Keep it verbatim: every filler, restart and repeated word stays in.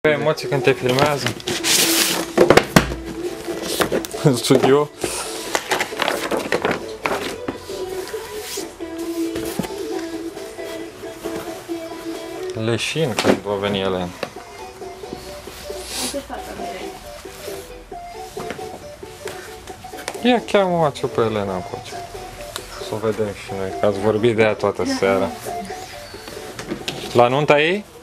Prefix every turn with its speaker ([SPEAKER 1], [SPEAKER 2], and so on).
[SPEAKER 1] Pe emoții când te filmează în studio. Leșin când va veni Elena. Ia cheamă-o pe Elena încoace. Să o vedem și noi, că ați vorbit de ea toată seara. La nunta ei?